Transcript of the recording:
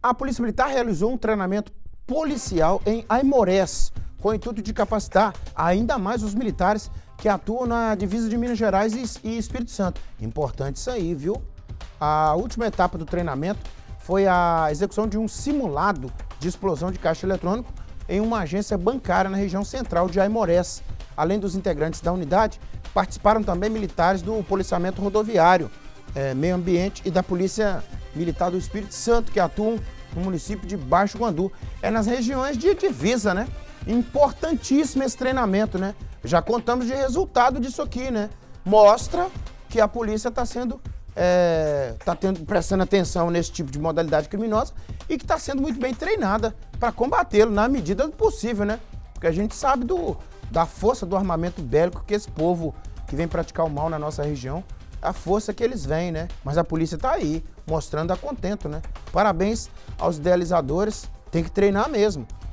A Polícia Militar realizou um treinamento policial em Aimorés, com o intuito de capacitar ainda mais os militares que atuam na divisa de Minas Gerais e Espírito Santo. Importante isso aí, viu? A última etapa do treinamento foi a execução de um simulado de explosão de caixa eletrônico em uma agência bancária na região central de Aimorés. Além dos integrantes da unidade, participaram também militares do policiamento rodoviário, meio ambiente e da Polícia Militar do Espírito Santo, que atuam no município de Baixo Guandu. É nas regiões de divisa, né? Importantíssimo esse treinamento, né? Já contamos de resultado disso aqui, né? Mostra que a polícia está prestando atenção nesse tipo de modalidade criminosa e que está sendo muito bem treinada para combatê-lo na medida do possível, né? Porque a gente sabe da força do armamento bélico que esse povo que vem praticar o mal na nossa região, a força que eles vêm, né? Mas a polícia está aí, mostrando a contento, né? Parabéns aos idealizadores, tem que treinar mesmo.